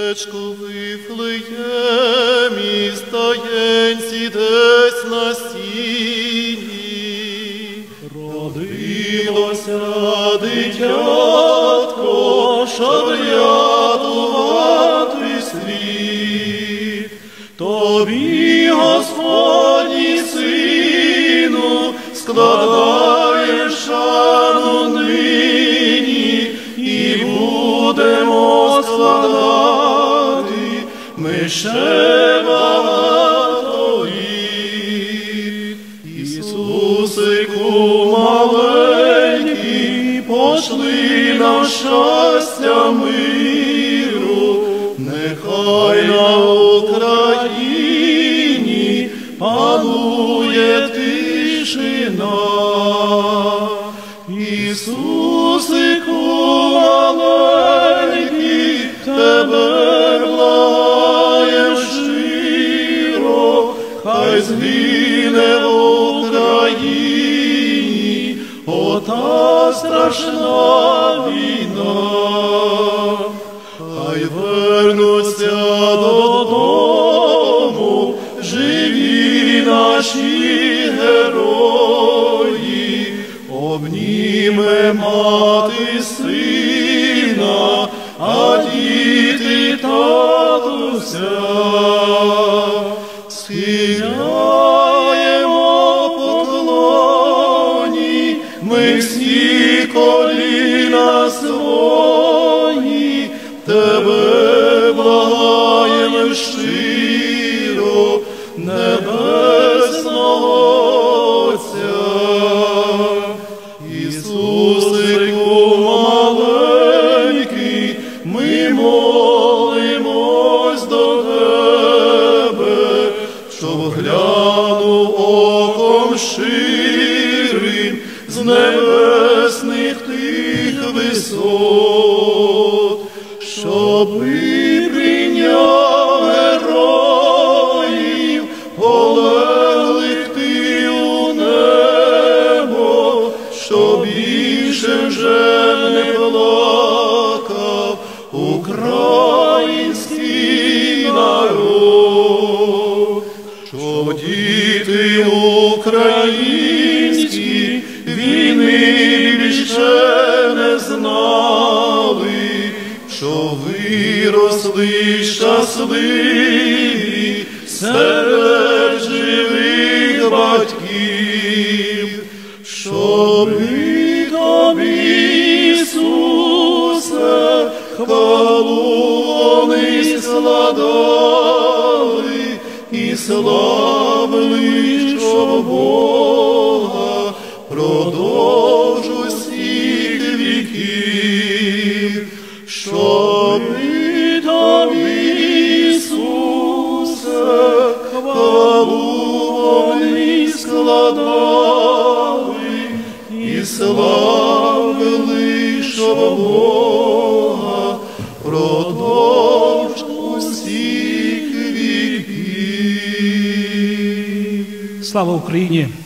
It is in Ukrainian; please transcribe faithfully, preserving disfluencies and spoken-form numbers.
Містечко Вифлеємі, стаєнці десь на сіні. Родилося дитятко, щоб рятувати світ. Тобі, Господній Сину, складає шану нині, і будемо складати ми ще багато літ. Ісусику маленький, пошли нам щастя миру, нехай на Україні панує тишина. Ісусику маленький, тебе благаєм щиро, хай згине в Україні ота страшна війна. Хай вернуться додому живі наші герої, обніме мати сина, а діти татуся. Схиляємо поклоні ми всі коліна свої, тебе благаєм щиро, небесного Отця. Ісусику маленький, ми молимось до тебе, щоб глянув оком щирим з небесних тих висот, щоби прийняв героїв, полеглих ти у небо, що більше вже не плакав український народ, що діти українські війни більше не знали, що виросли щасливі серед живих батьків, щоби тобі, Ісусе, хвалу вони складали і славили, що Бога продовж усіх віків. Щоби тобі, Ісусе, хвалу вони складали і славили, що Бога продовж усіх віків. Слава Україні!